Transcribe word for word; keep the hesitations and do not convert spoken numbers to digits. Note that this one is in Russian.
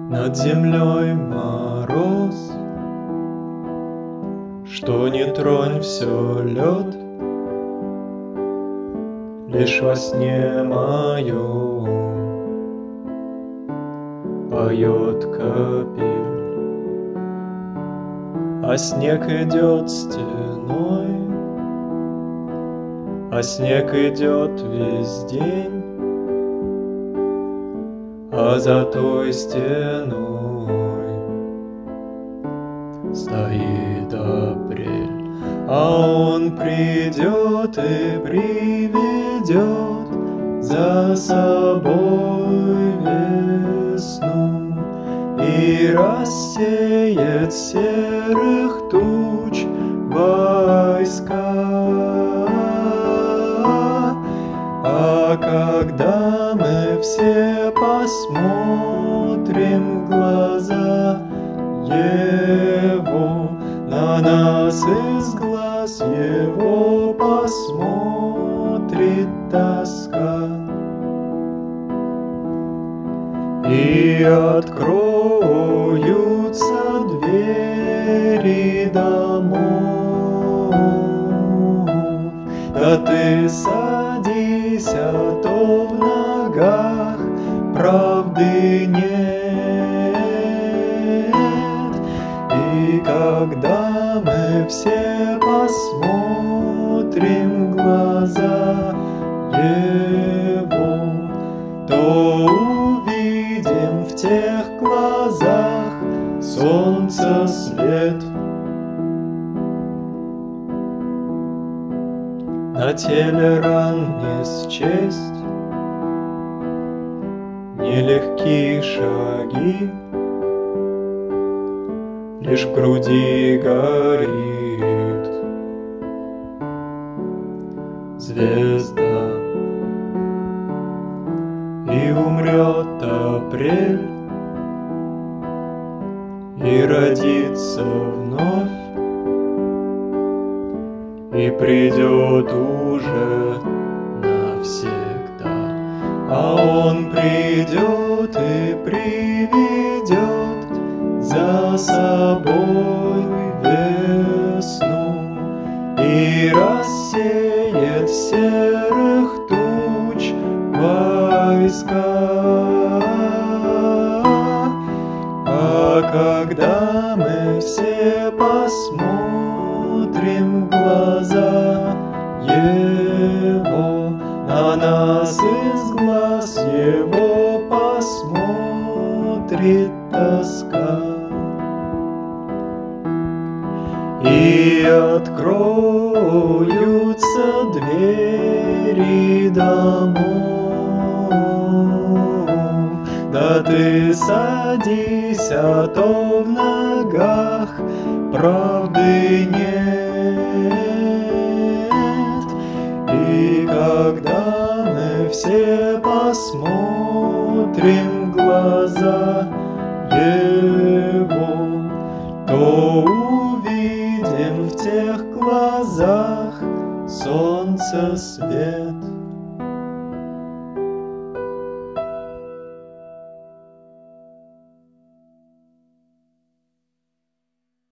Над землей мороз, что не тронь, все лед. Лишь во сне моем поет капель, а снег идет стеной, а снег идет весь день, а за той стеной стоит апрель, а он придет и приведет за собой весну и рассеет серых туч войска. А когда мы все посмотрим в глаза Его, на нас из глаз Его посмотрит тоска, и откроются двери домов. Да ты садись, а то в ногах правды нет. И когда мы все посмотрим в глаза Его, то увидим в тех глазах солнца свет. На теле ран не счесть, нелегкие шаги, лишь в груди горит звезда, и умрет апрель, и родится вновь, и придет уже навсегда. А он придет и приведет за собой весну и рассеет серых туч войска. А когда мы все посмотрим в глаза Его, на нас из глаз Его посмотрит тоска, и откроются двери домов. Да ты садись, а то в ногах правды нет. И когда мы все посмотрим в глаза Его, то увидим в тех глазах солнца свет.